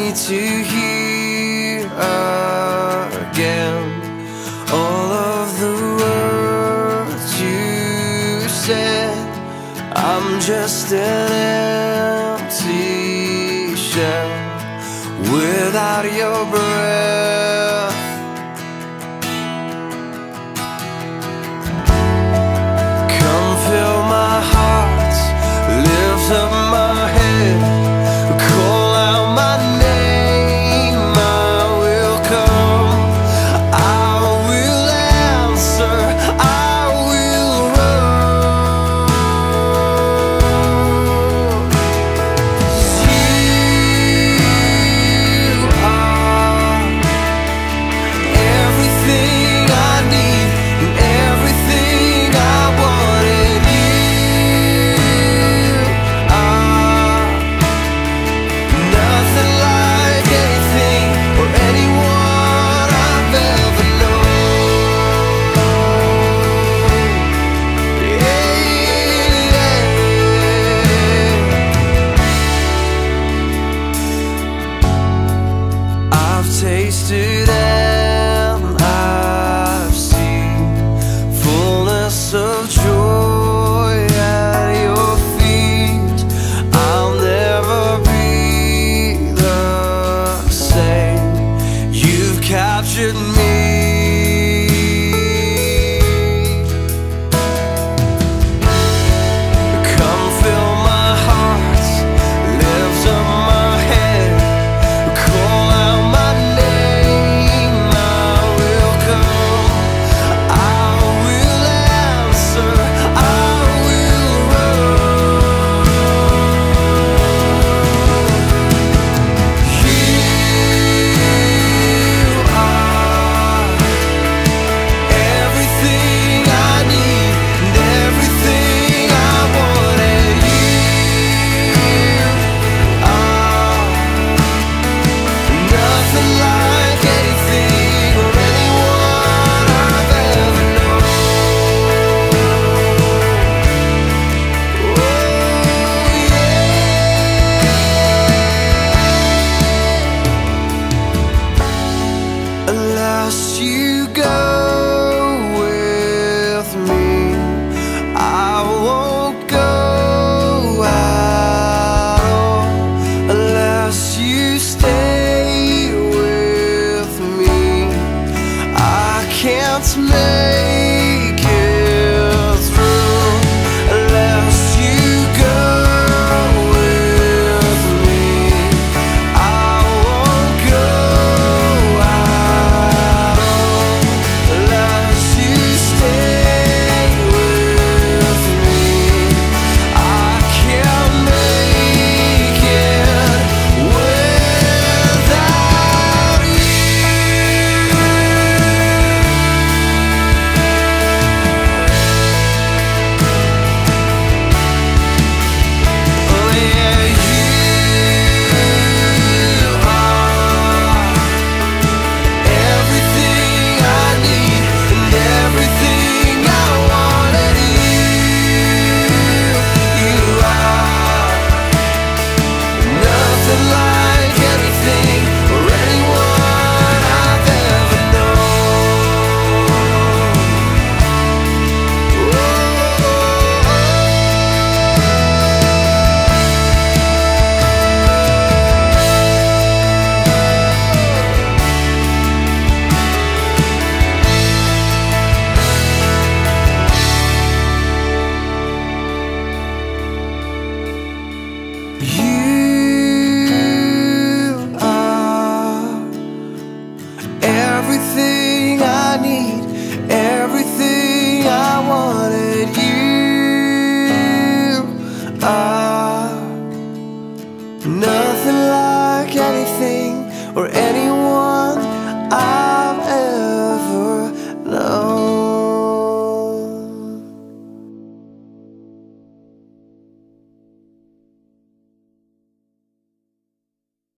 to hear again all of the words you said. I'm just an empty shell without your breath. Come fill my heart, lift up my head, call out my name, I will come, I will answer, I will run. You are everything I need and everything I want, and you are nothing like anything or anyone I've ever known. I've tasted and I've seen fullness of joy at your feet. I'll never be the same. You've captured me. Come fill my heart, lift up my head, call out my name, I will come, I will answer, I will run. You are everything I need and everything I want, and you are nothing like anything or anyone I've ever known. Unless you